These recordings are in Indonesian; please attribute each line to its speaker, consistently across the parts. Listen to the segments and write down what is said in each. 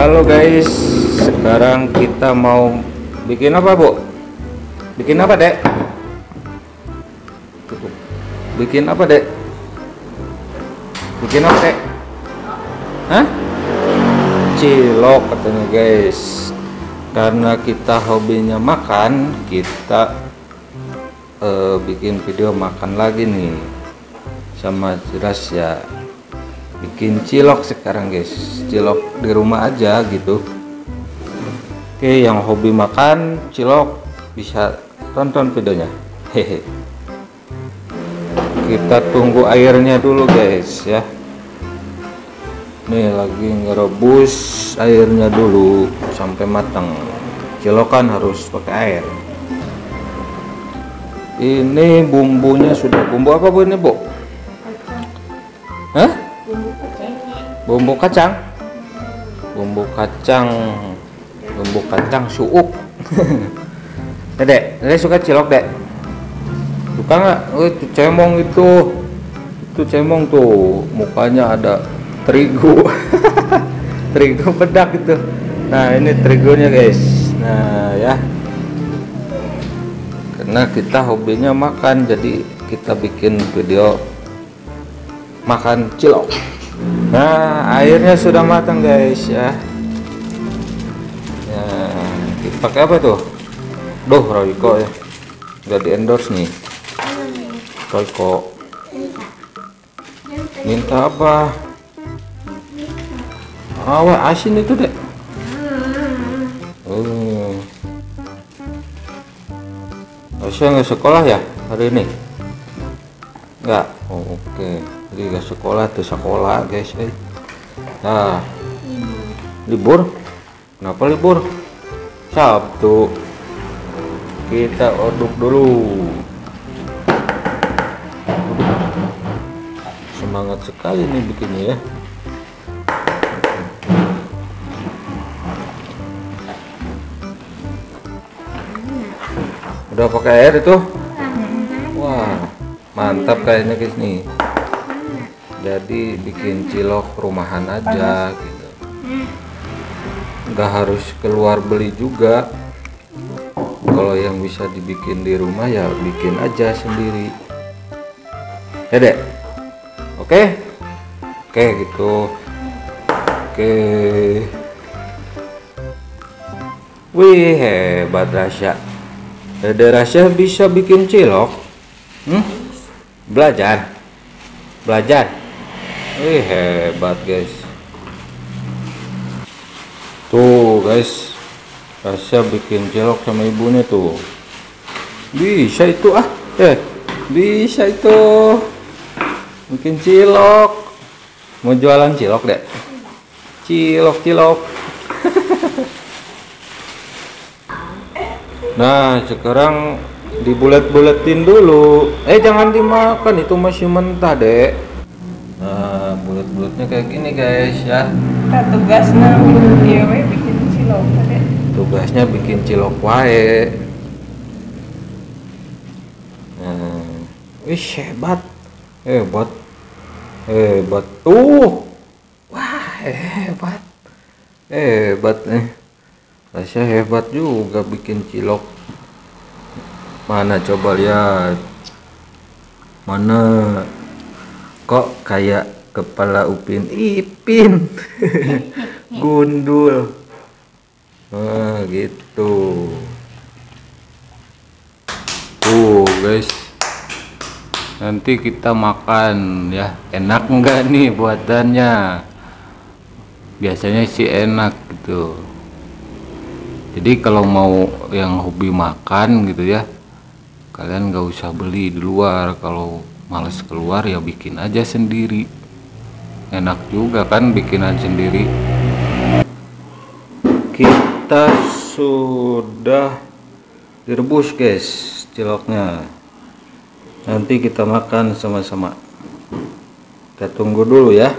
Speaker 1: Halo guys, sekarang kita mau bikin apa, Bu? Bikin apa, Dek? Bikin apa, Dek? Bikin apa, Dek? Hah? Cilok katanya, guys. Karena kita hobinya makan, kita bikin video makan lagi nih. Sama jelas ya. Bikin cilok sekarang, guys. Cilok di rumah aja gitu. Oke, yang hobi makan cilok bisa tonton videonya. Hehe. Kita tunggu airnya dulu, guys, ya. Nih lagi ngerebus airnya dulu sampai matang. Cilok kan harus pakai air. Ini bumbunya sudah. Bumbu apa, Bu, ini, Bu? Hah? Bumbu kacang. Bumbu kacang suuk. Dek suka cilok, Dek? Suka nggak? Itu cemong itu cemong tuh, mukanya ada terigu. Terigu bedak itu. Nah, ini terigunya, guys. Nah, ya, karena kita hobinya makan, jadi kita bikin video makan cilok. Nah, airnya sudah matang, guys, ya. Kita pakai apa tuh? Duh, Royco ya. Nggak di endorse nih. Royco. Minta apa? Asin itu, Dek. Harusnya nggak sekolah ya hari ini? Nggak. Oke. Jadi nggak sekolah tuh, sekolah, guys. Nah, libur. Kenapa libur? Sabtu. Kita aduk dulu. Semangat sekali nih bikinnya, ya. Udah pakai air itu? Wah, mantap kayaknya, guys, nih. Jadi bikin cilok rumahan aja gitu. Nggak harus keluar beli juga. Kalau yang bisa dibikin di rumah ya bikin aja sendiri. Ya, Dek? Oke? Oke, gitu. Oke. Wih, hebat Rasya. Dede Rasya bisa bikin cilok. Belajar. Wih, hebat, guys. Tuh, guys. Rasya bikin cilok sama ibunya tuh. Bisa itu, bisa itu. Bikin cilok. Mau jualan cilok, Dek? Cilok. Nah, sekarang dibulet-buletin dulu. Jangan dimakan, itu masih mentah, Dek. Nah, bulet-buletnya kayak gini, guys, ya.
Speaker 2: Tugasnya bikin cilok, Dek.
Speaker 1: Tugasnya bikin cilok wae. Wih, hebat tuh. Wah, hebat nih. Rasanya hebat juga bikin cilok. Mana coba lihat. Mana kok kayak kepala Upin Ipin. Gundul. Nah, gitu. Tuh, guys. Nanti kita makan, ya. Enak enggak nih buatannya? Biasanya sih enak gitu. Jadi kalau mau yang hobi makan gitu ya, kalian nggak usah beli di luar. Kalau males keluar ya bikin aja sendiri. Enak juga kan bikinan sendiri. Kita sudah direbus, guys, ciloknya. Nanti kita makan sama-sama. Kita tunggu dulu ya.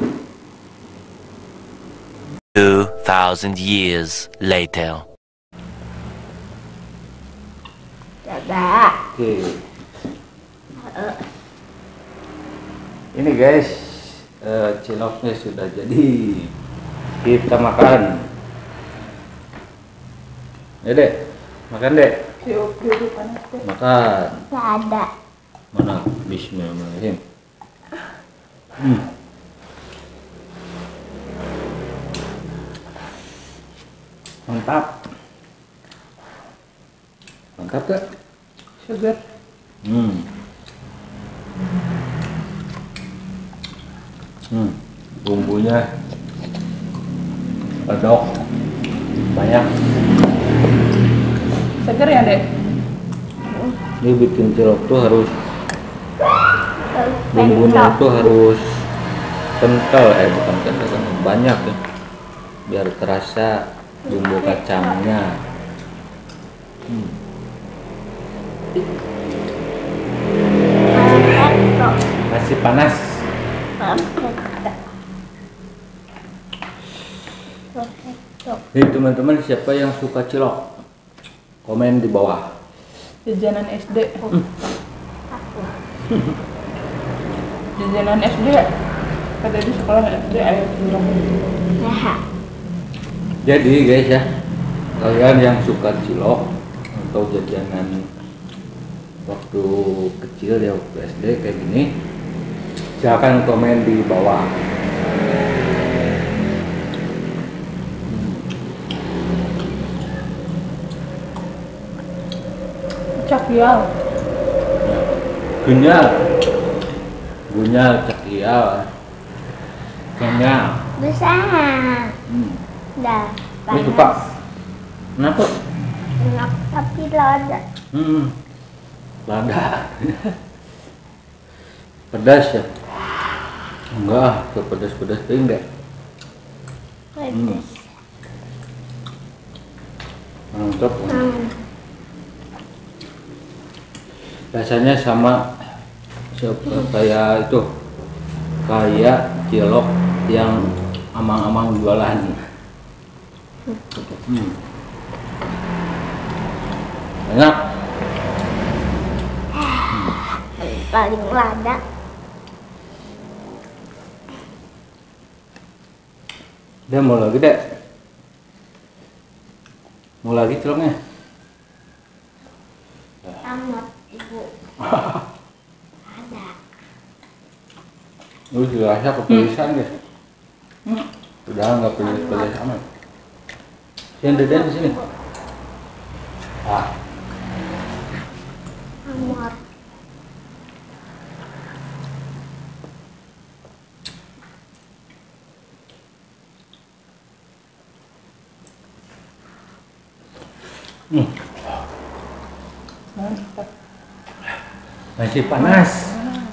Speaker 3: 2000 years later.
Speaker 1: Oke. Ini, guys, ciloknya sudah jadi. Kita makan. Ya dek, makan dek.
Speaker 2: Siup dulu panas deh.
Speaker 1: Makan.
Speaker 4: Nggak ada.
Speaker 1: Mana? Bismillahirrahmanirrahim. Mantap. Mantap gak?
Speaker 2: Sugar.
Speaker 1: Bumbunya pedok banyak.
Speaker 2: Seger ya dek?
Speaker 1: Ini bikin cilok tuh harus
Speaker 4: Terus
Speaker 1: bumbunya
Speaker 4: pencok.
Speaker 1: tuh harus kental, bukan kental, kan banyak ya, biar terasa bumbu kacangnya.
Speaker 4: Pencok.
Speaker 1: Masih panas.
Speaker 4: Pencok.
Speaker 1: Nih teman-teman, siapa yang suka cilok? Komen di bawah.
Speaker 2: Jajanan SD.
Speaker 4: Aku.
Speaker 2: Jajanan SD. Kata di sekolah SD ayam cilok.
Speaker 4: Nah,
Speaker 1: Jadi guys ya, kalian yang suka cilok atau jajanan waktu kecil ya, waktu SD kayak gini, silahkan komen di bawah.
Speaker 2: Cakyal.
Speaker 1: Gunyal, gunyal, cakial, kenyal.
Speaker 4: besar. Dah.
Speaker 1: Ini suka. Kenapa?
Speaker 4: Enak tapi lada.
Speaker 1: Lada. Pedas ya? Enggak, pedas-pedas enggak.
Speaker 4: Pedas.
Speaker 1: Mantap. Rasanya sama kayak itu, kayak cilok yang amang-amang jualan. Enak.
Speaker 4: Paling lada.
Speaker 1: Dia mau lagi dek? Mau lagi ciloknya?
Speaker 4: Amat ibu. Ada.
Speaker 1: Lu dirasa kepedisan guys. Udah nggak pedes-pedes amat. Yang deden di sini.
Speaker 4: Amat.
Speaker 2: Mantap.
Speaker 1: Masih panas.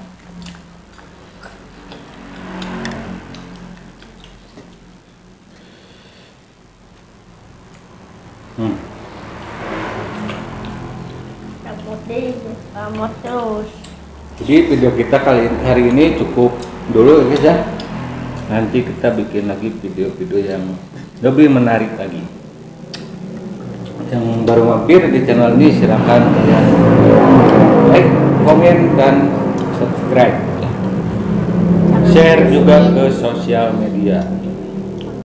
Speaker 4: Amat terus.
Speaker 1: Jadi video kita hari ini cukup dulu ya guys ya. Nanti kita bikin lagi video-video yang lebih menarik lagi. Yang baru mampir di channel ini silahkan kalian like, komen, dan subscribe. Share juga ke sosial media.